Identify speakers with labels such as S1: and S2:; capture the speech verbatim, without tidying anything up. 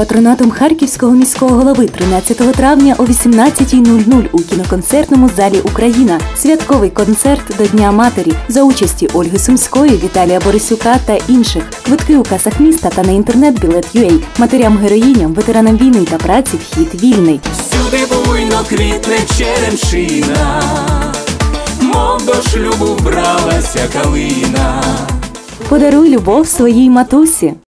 S1: патронатом Харківського міського голови тринадцятого травня о вісімнадцятій нуль нуль у кіноконцертному залі «Україна». Святковий концерт до Дня матері за участі Ольги Сумської, Віталія Борисюка та інших. Квитки у касах міста та на інтернет-білет точка ю а. Матерям-героїням, ветеранам війни та праці вхід вільний.
S2: Всюди буйно квітне черемшина, мов до шлюбу вбралася калина.
S1: Подаруй любов своїй матусі.